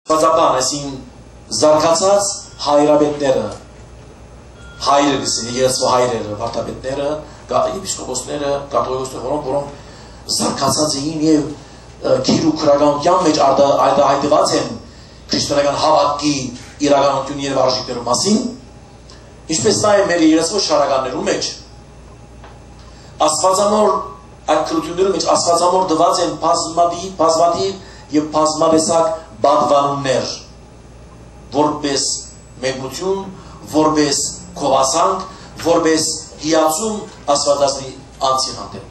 Աստվածաբան, այսին զարգացած հայրաբետները, հայրը գսին, եկեղեցու հայրերը, վարդապետները, եպիսկոպոսները, կաթողիկոսները, որոնք զարգացած էին եւ քիր ու քրագանության մեջ հայտված են քրիստոնեական հավատքի իրականություն եւ արժեքներու մասին, ինչպես նաեւ մեր եկեղեցու շարականներու մեջ աստվածամոր այդ քրություններու մեջ աստվածամոր դված են բազմաթիվ եւ բազմատեսակ բադվանումներ, որպես մեկնություն, որպես քովասանք, որպես հիացում աստվածածնի անձի հանդեպ։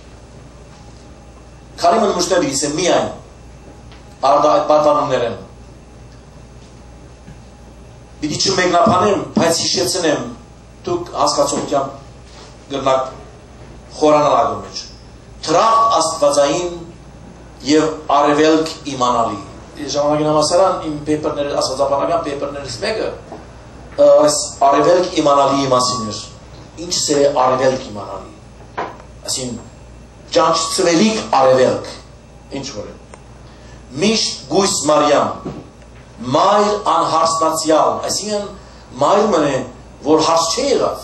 Քանի մնուշտեր գիսեմ միայն արդ այդ բադվանումներ են։ Պիտի չմեկնաբանեմ, բայց հիշեցնեմ, դուք հասկացողությամբ գրնակ խորանալագում մեջ։ Թրախտ աստվածային եւ արևելք իմանալի։ Ժամանակին համասարան իմ պեպերները, աստվածաբանական պեպերներից մեկը այս արևելք իմանալի մասին էր։ Ինչ է արևելք իմանալի։ Այսին ճանչցվելիք արևելք, ինչ որ է։ Միշտ գույս Մարիամ, մայր անհարսնացյալ, այսինքն մայր մնե, որ հարս չէ եղավ։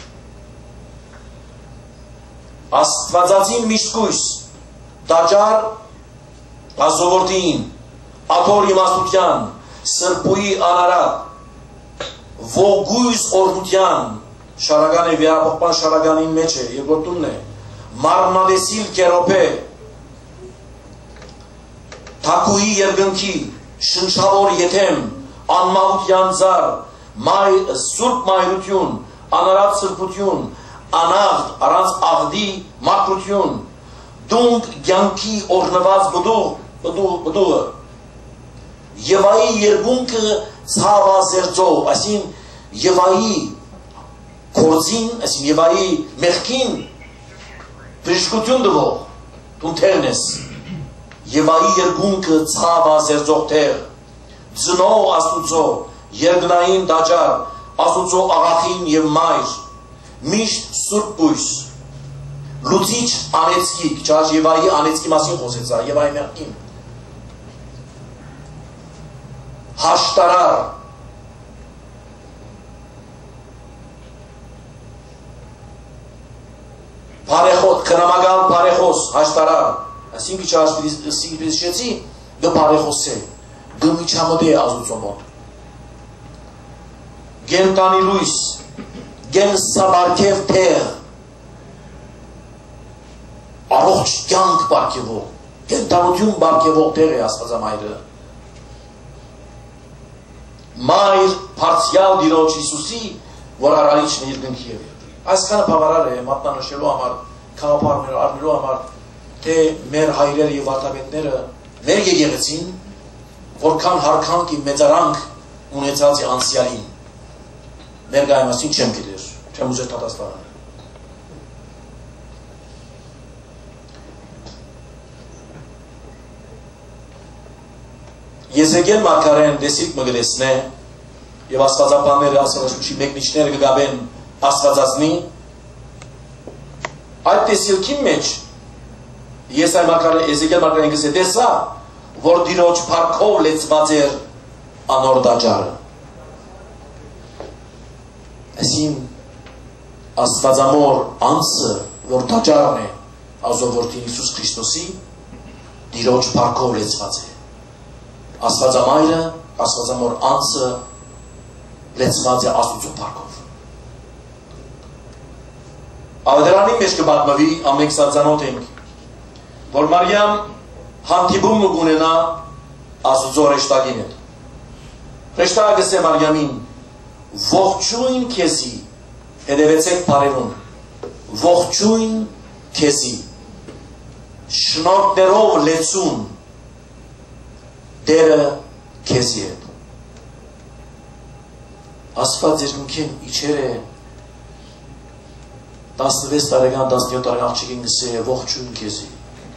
Աստվածածին միշտ գույս, տաճար ազովորդին, աթոր իմաստության, սրբույի անարատ, ողգույս օրհնության, շարագանի վերապոխման շարագանին մեջ է, երկրորդումն է, մարմնադեսիլ կերոպե, թակուի երգնքի, շնչավոր եթեմ, անմահության զար, սուրբ մայրություն, անարատ սրբություն, անաղդ, առանց աղդի մաքրություն, դունք գյանքի օրնված բդուղը, Եվայի երգունքը ցավազերծով, այսին Եվայի կորձին, այսին Եվայի մեղքին բժշկություն դվող, դուն թերն ես, Եվայի երգունքը ցավազերծող թեր, ձնող աստուծո, երգնային տաճար, աստուծո աղախին և մայր, միշտ սուրբ բույս, լուծիչ անեցկիկ, չար Եվայի անեցկի մասին խոսեցա, Եվայի մեղքին, հաշտարար, քնամական բարեխոս, հաշտարար, այսինքն չասպիզշեցի, գ բարեխոս է, գ միջամոտ է ազուցոմոտ, գեն տանի լույս, գեն սաբարկև թեղ, առողջ կյանք բարկևող, գեն տանություն բարկևող թեղ է աստվածամայրը, մայր պարցյալ դիրոջ Իսուսի, որ արարիչն իր գնքի է վերդի։ Այսքանը բավարար է մատնանշելու համար, կաղապարներու արնելու համար, թե մեր հայրերը և վարդապետները մեր եկեղեցին, որքան հարկանք և մեծարանք ունեցած է անցյալին։ Մեր գայմասին չեմ գիտեր, չեմ ուզեր տատաստարան։ Եզեգել մարգարեն դեսիկ մգրեսն է և աստվածապանները, աստվածաշուչի մեկնիչները կգաբեն աստվածածնի, այդ տեսիլքի մեջ Եզեգել մարգարեն կսե տեսա, որ դիրոջ պարքով լեցված էր անոր տաճարը։ Այսին աստվածամոր անձը, որ տաճարն է ազովորդին Իսուս Քրիստոսի, դիրոջ պարքով լեցված է։ Աստվածամայրը, աստվածամոր անձը լեցված է աստուծո պարքով։ Ավետարանի մեջ կպատմվի, ամենք սածանոտ ենք, որ Մարիամ հանդիպում կունենա աստուծո հրեշտակին հետ։ Հրեշտակը գսե Մարիամին, ողջույն քեզի, հետևեցեք բարևուն, ողջույն քեզի, շնորհներով լեցուն, Դերը քեզի հետ։ Աստված երկնքին իջեր է 16 տարեկան, 17 տարեկան աղջիկին գսե ողջույն քեզի։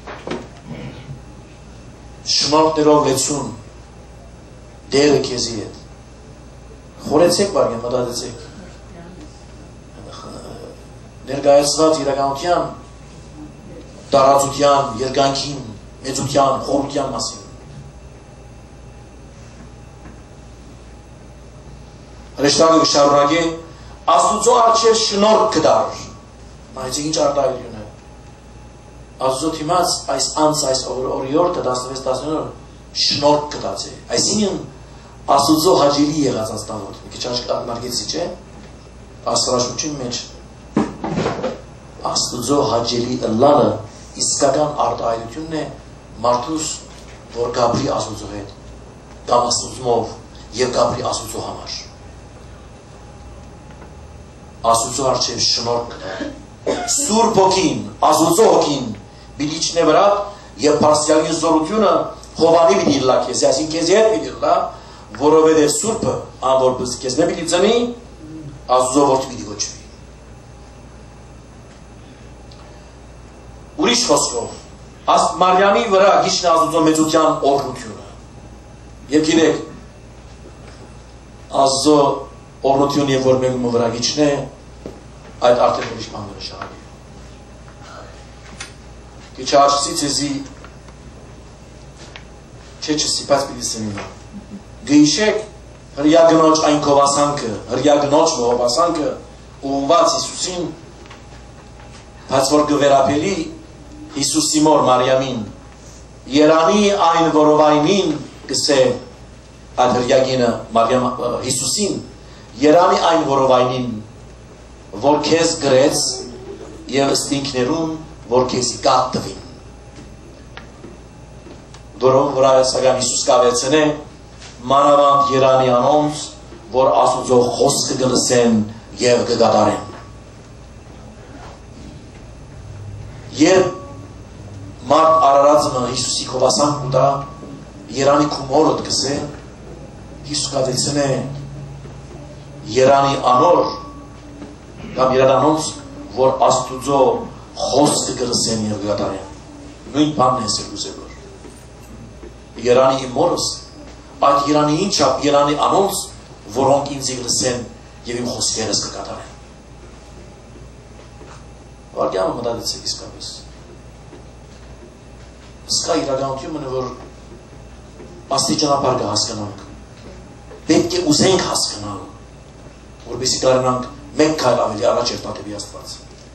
Շնորհներով լեցուն, Դերը քեզի հետ։ Խորեցեք բարգեն, մտածեցեք։ Ներկայացված իրականության, տարածության, երկայնքին, մեծության, խորության մասին։ Հրեշտակը կշարունակի Աստուծո առջև շնորհք կդար։ Նայեցեք ինչ արտահայտություն է։ Աստուծո թիմած այս անց այս օրիորդը 16-19 շնորհք կդացի։ Այսինքն Աստուծո հաճելի եղած աստանոթ։ Մի քիչ արկեցի, չէ՞։ Աստվածաշունչի մեջ Աստուծո հաճելի ըլլալը իսկական արտահայտությունն է մարդուս, որ գաբրի Աստուծո հետ, կամ Աստուծմով եւ գաբրի Աստուծո համար։ Աստուծո առջև շնորհք կտա։ Սուրբ Հոգին, Աստուծո Հոգին պիտի իջնե վրա եւ Փարսիալի զորությունը Հովանի պիտի լա քեզ, այսինքն քեզ հետ պիտի լա, որովհետեւ Սուրբը անորպես քեզ նե պիտի ծնի, Աստուծո որդի պիտի գոչվի։ Ուրիշ խոսքով Մարիամի վրա գիշն Աստուծո մեծության օրհնությունը։ Եվ գիտեք, Աստուծո օրհնություն եւ որ մեկը վրա գիշն է, այդ արդեն ուրիշ բան նշանակի։ Քիչ աչքից էզի չսիպած պիտի սնինա։ Գիշեք հրյա գնոջ այն կովասանքը, հրյա գնոջ մովասանքը ուղված Հիսուսին, բայց որ գվերապելի Հիսուսի մոր Մարիամին, երանի այն որովայնին կսե այդ հրյագինը Հիսուսին, երանի այն որովայնին, որ քեզ գրեց եւ ստինքներուն, որ քեզի կատվին։ Դորոն վրա սակայն Հիսուս կավեցնե մանավանդ երանի անոնց, որ Աստուծո խոսքը գլսեն եւ կգադարեն։ Երբ մարդ արարածը Հիսուսի կովասանք ուտա, երանի կումորդ կսե, Հիսուս կավեցնե երանի անոր, կամ երանոնց, որ Աստուծո խոսքը գլսեն եւ կգադարեն։ Նույն բանն է սերուզեվոր։ Երանի իմ մորս, այդ երանի ինչապ, երանի անոնց, որոնք ինձ գլսեն եւ իմ խոսքերս կգադարեն։ Վարգյանը մտածեցեք իսկապես։ Սկա իրականությունն է, որ աստիճանաբար կհասկանանք։ Պետք է ուզենք հասկանալ, որպեսզի կարողանանք մեկ քայլ ավելի առաջ երթալու Աստված։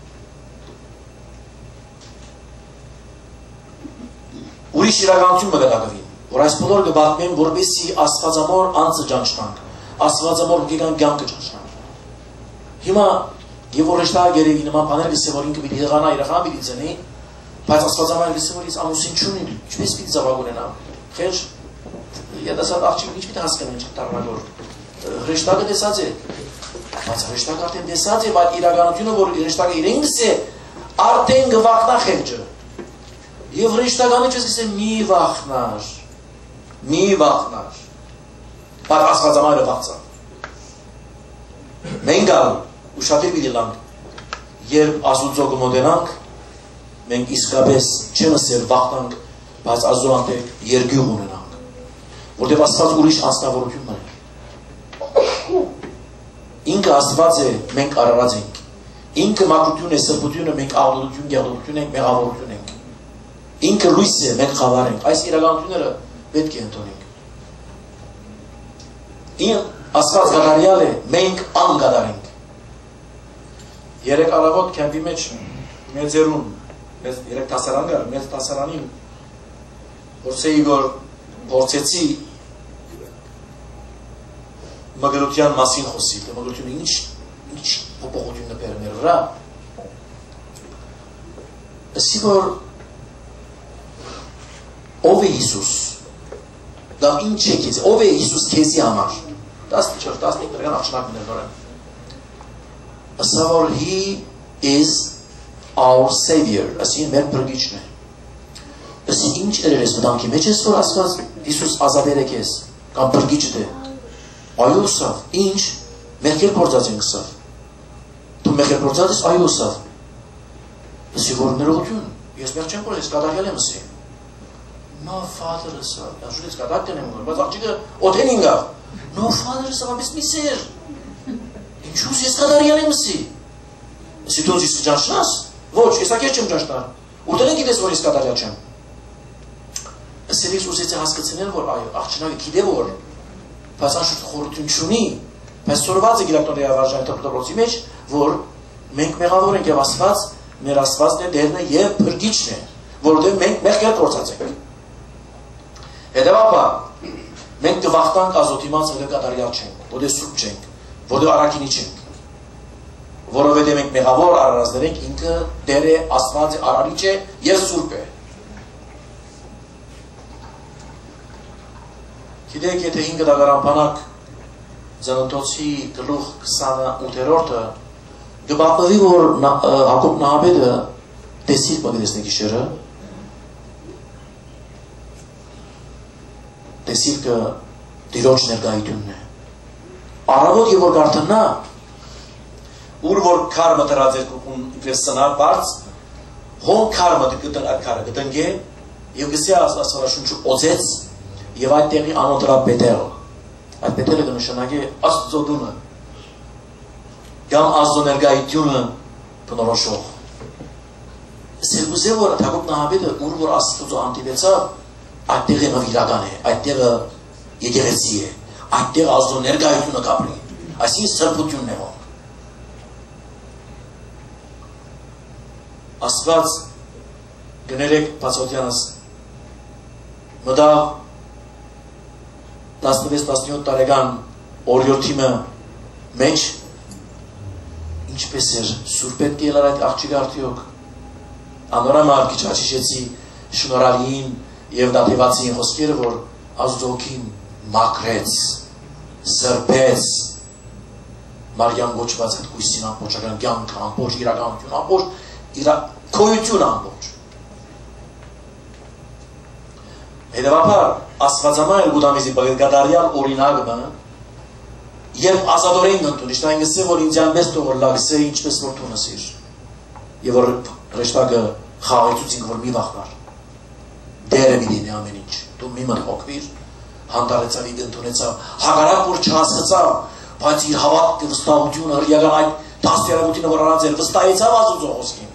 Ուրիշ իրականություն մգտակվին, որ այս բոլոր կբախվեն, որպեսզի Աստվածամոր անձը ճանչնանք, Աստվածամոր հոգեկան կյանքը ճանչնանք։ Հիմա եւ որ հեշտակ երևի նման բաներ գսե, որ ինքը պիտի եղանա, երախան պիտի ծնի, բայց Աստվածամորը գսե, որ ինձ ամուսին չունի, ինչպես պիտի զավակ ունենա։ Խեր երիտասարդ աղջիկը ինչ պիտի հասկանա, ինչ կդառնա, որ հեշտակը տեսած է, բայց հեշտակը արդեն տեսած է, բայց իրականությունը, որ հեշտակը իրեն գսե, արդեն գվախնա խեղճը։ Եվ հեշտականը չես գսե մի վախնար, բայց Աստվածամորը բացա։ Մենք գալ ուշադիր պիտի լանք, երբ Աստուծո կմոտենանք, մենք իսկապես չնսեր վախնանք, բայց Աստծո անտեղ երկյուղ ունենանք, որտեղ Աստված ուրիշ անձնավորություն ունի։ Ինքը Աստված է, մենք արարած ենք։ Ինքը մաքրություն է, սրբություն է, մենք աղոթություն, գեղեցկություն ենք, մեղավորություն ենք։ Ինքը լույս է, մենք խավար ենք։ Այս իրականությունները պետք է ընդունենք։ Աստված գադարյալ է, մենք անգադարենք։ Երեք առավոտ քեմպի մեջ մեծերուն, երեք տասարան գար, մեծ տասարանին որսեի որ փորձեցի մգրության մասին խոսի, մգրությունը ինչ փոփոխություն է բերում մեր վրա։ Ասի որ ով է Հիսուս, կամ ինչ է քեզ, ով է Հիսուս քեզի համար, 14-15 դրական աղջնակն էր նորեն։ Ասա որ he is our savior, ասի մեր բրգիչն է։ Ասի ինչ երես վտանգի մեջ ես, որ Աստված Հիսուս ազատեր է քեզ, կամ բրգիչդ է։ Այո սավ, ինչ, մեղքեր փորձած ենք սավ։ Դու մեղքեր փորձած ես, այո սավ։ Ասի որ ներողություն, ես մեղ չեմ փորձել, ես կատարյալ եմ ասի։ No father sir, așuți că date ne mă, bă, că o teninga. No father sir, am miser. Ինչու ես կատարյալ եմ սի։ Սի դու ես ճաշնաս։ Ոչ, ես ակեր չեմ ճաշտար։ Որտեղ են գիտես որ ես կատարյալ չեմ։ Սերից ուզեցի հասկացնել որ այո, աղջնակը գիտե որ բայց աշուտ խորություն չունի, Բայց սորված է գիրակտորի ավարժանի տպտորոցի մեջ, որ մենք մեղավոր ենք եւ Աստված, մեր Աստվածն է, Տերն է եւ Փրկիչն է, որովհետեւ մենք մեղքեր կործած ենք։ Հետևաբար մենք կվախտանք ազոտիմաց, որը կատարյալ չենք, որը սուրբ չենք, որը առաքինի չենք, որովհետեւ մենք մեղավոր արարածներ ենք, ինքը Տեր է, Աստված է, արարիչ է եւ սուրբ է։ Գիտեք, եթե 5 դագարանփանակ Ծննդոցի գլուխ 28-րդը գբապնվի, որ Հակոբ Նահաբեդը տեսիլ մագդեսնի գիշերը, տեսիլ կը դիրոջ ներգայությունն է։ Առավոտ և որ գարթնա, ուր որ կարմը տրած էր կուկուն իպրես սնար բարց, հոն կարմը գտնգե, և գսի աստվարաշունչը օձեց, և այդ տեղի անոտրա պետեղը։ Այդ պետերը կնշանակի Աստծո դունը, կամ Աստծո ներգայությունը բնորոշող։ Սերգուզե որ Հակոբ Նահաբեդը ուր որ Աստծո հանդիպեցավ, այդ տեղը նվիրական է, այդ տեղը եկեղեցի է, այդ տեղը Աստծո ներգայությունը կապրի, այսինքն սրբությունն է ոնք։ Աստված գներեք բացօթյանս մտավ 16-17 տարեկան օրյորթիմը մեջ ինչպես էր սուրբ պետք է ելար այդ աղջիկը արդյոք անորամար քիչ աչիշեցի շնորհալին եւ դատիվացին խոսքերը որ Աստծոքին մաքրեց սրբեց Մարիամ գոչված այդ կույսին ամբողջական կյանքը ամբողջ իրականություն ամբողջ քոյություն ամբողջ Հետևաբար Աստվածամայր գուտամիզի բգդարյալ օրինակը երբ ազատորեն ընդունի, շտային գսե, որ ինձյան մեզ տողոր լագսե, ինչպես որ թունսիր և որ ռեշտակը խաղայցուցինք, որ մի վախվար դերը մի դինի ամեն ինչ դու մի մտ հոգվիր հանդարեցավ իդ ընդունեցավ հագարակ որ չհասկծավ բայց իր հավատք վստահությունը հրյական այդ դաստիարակությունը որ առած էր վստահեցավ Աստծո խոսքին